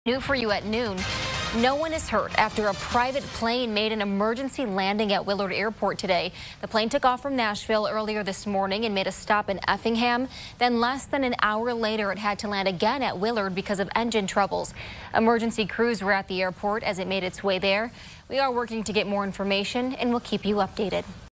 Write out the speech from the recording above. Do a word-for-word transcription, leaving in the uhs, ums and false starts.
New for you at noon. No one is hurt after a private plane made an emergency landing at Willard Airport today. The plane took off from Nashville earlier this morning and made a stop in Effingham. Then less than an hour later, it had to land again at Willard because of engine troubles. Emergency crews were at the airport as it made its way there. We are working to get more information and we'll keep you updated.